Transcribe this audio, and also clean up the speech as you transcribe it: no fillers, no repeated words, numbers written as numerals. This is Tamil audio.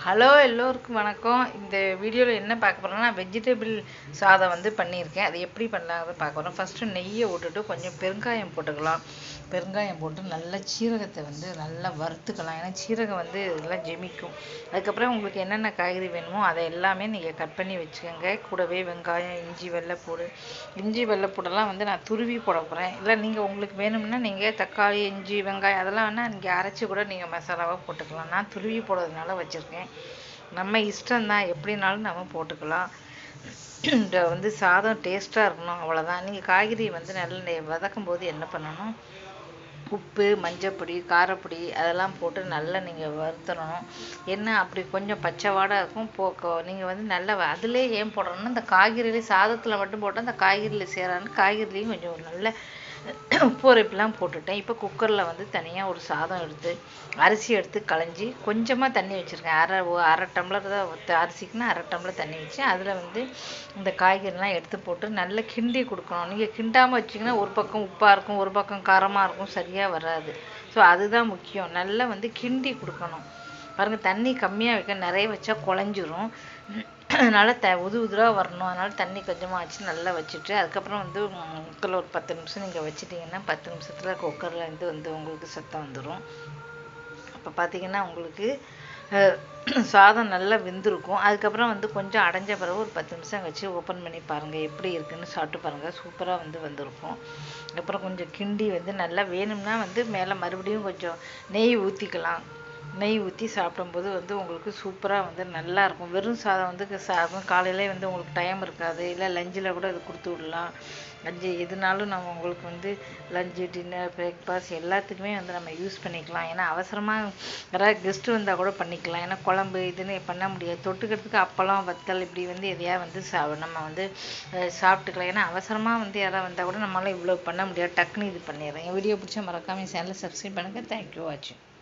ஹலோ எல்லோருக்கும் வணக்கம். இந்த வீடியோவில் என்ன பார்க்க போகிறோம்னா வெஜிடபிள் சாதம் வந்து பண்ணியிருக்கேன். அது எப்படி பண்ணலாங்கிறத பார்க்க போகிறோம். ஃபஸ்ட்டு நெய்யை விட்டுட்டு கொஞ்சம் பெருங்காயம் போட்டுக்கலாம். பெருங்காயம் போட்டு நல்லா சீரகத்தை வந்து நல்லா வறுத்துக்கலாம். ஏன்னா சீரகம் வந்து இதெல்லாம் ஜெமிக்கும். அதுக்கப்புறம் உங்களுக்கு என்னென்ன காய்கறி வேணுமோ அதை எல்லாமே நீங்கள் கட் பண்ணி வச்சுக்கோங்க. கூடவே வெங்காயம், இஞ்சி, வெள்ளைப்பூடு. இஞ்சி வெள்ளைப்பூடெல்லாம் வந்து நான் துருவி போட போகிறேன். இல்லை நீங்கள் உங்களுக்கு வேணும்னா நீங்கள் தக்காளி, இஞ்சி, வெங்காயம் அதெல்லாம் வேணால் நீங்கள் அரைச்சி கூட நீங்கள் மசாலாவாக போட்டுக்கலாம். நான் துருவி போடுறதுனால வச்சுருக்கேன். நம்ம இஷ்டம்தான், எப்படினாலும் நம்ம போட்டுக்கலாம். இந்த வந்து சாதம் டேஸ்ட்டாக இருக்கணும், அவ்வளோதான். நீங்கள் காய்கறி வந்து நல்லா வதக்கும் போது என்ன பண்ணணும், உப்பு, மஞ்சப்பொடி, காரப்பொடி அதெல்லாம் போட்டு நல்லா நீங்கள் வறுத்துடணும். என்ன அப்படி கொஞ்சம் பச்சை வாடை இருக்கும் நீங்கள் வந்து நல்லா அதிலே ஏன் போடணும்னா இந்த காய்கறியிலே சாதத்தில் மட்டும் போட்டால் அந்த காய்கறியில் சேரான்னு காய்கறிலையும் கொஞ்சம் நல்ல உப்பு உரைப்பெலாம் போட்டுட்டேன். இப்போ குக்கரில் வந்து தனியாக ஒரு சாதம் எடுத்து அரிசி எடுத்து களைஞ்சி கொஞ்சமாக தண்ணி வச்சுருக்கேன். அரை டம்ளர் தான் அரிசிக்குன்னா அரை டம்ளர் தண்ணி வச்சு அதில் வந்து இந்த காய்கறிலாம் எடுத்து போட்டு நல்லா கிண்டி கொடுக்கணும். நீங்கள் கிண்டாமல் வச்சிங்கன்னா ஒரு பக்கம் உப்பாக இருக்கும், ஒரு பக்கம் காரமாக இருக்கும், சரியாக வராது. ஸோ அதுதான் முக்கியம். நல்லா வந்து கிண்டி கொடுக்கணும். பாருங்கள், தண்ணி கம்மியாக வைக்க, நிறைய வச்சா குழஞ்சிரும். அதனால் உதிராக வரணும். அதனால் தண்ணி கொஞ்சமாக வச்சு நல்லா வச்சுட்டு அதுக்கப்புறம் வந்து குக்கரில் ஒரு 10 நிமிஷம் நீங்கள் வச்சிட்டிங்கன்னா 10 நிமிஷத்தில் குக்கர்லேருந்து வந்து உங்களுக்கு சத்தம் வந்துடும். அப்போ பார்த்தீங்கன்னா உங்களுக்கு சாதம் நல்லா வெந்திருக்கும். அதுக்கப்புறம் வந்து கொஞ்சம் அடைஞ்ச பிறகு ஒரு 10 நிமிஷம் வச்சு ஓப்பன் பண்ணி பாருங்கள், எப்படி இருக்குன்னு சாப்பிட்டு பாருங்கள். சூப்பராக வந்து வந்திருக்கும். அப்புறம் கொஞ்சம் கிண்டி வந்து நல்லா வேணும்னா வந்து மேலே மறுபடியும் கொஞ்சம் நெய் ஊற்றிக்கலாம். நெய் ஊற்றி சாப்பிடும்போது வந்து உங்களுக்கு சூப்பராக வந்து நல்லாயிருக்கும். வெறும் சாதம் வந்து காலையிலே வந்து உங்களுக்கு டைம் இருக்காது, இல்லை லஞ்சில் கூட இது கொடுத்து விடலாம். லஞ்சு எதுனாலும் நம்ம உங்களுக்கு வந்து லஞ்சு, டின்னர், பிரேக்ஃபாஸ்ட் எல்லாத்துக்குமே வந்து நம்ம யூஸ் பண்ணிக்கலாம். ஏன்னா அவசரமாக யாராவது கெஸ்ட்டு வந்தால் கூட பண்ணிக்கலாம். ஏன்னா குழம்பு இதுன்னு பண்ண முடியாது. தொட்டுக்கிறதுக்கு அப்பளம், வத்தல் இப்படி வந்து எதையா வந்து நம்ம வந்து சாப்பிட்டுக்கலாம். ஏன்னா அவசரமாக வந்து யாராவது வந்தால் கூட நம்மளால் இவ்வளோ பண்ண முடியாது. டக்குன்னு இது பண்ணிடுறேன். என் வீடியோ பிடிச்சா மறக்காமல் சேனலை சப்ஸ்கிரைப் பண்ணுங்கள். தேங்க்யூ வாட்சிங்.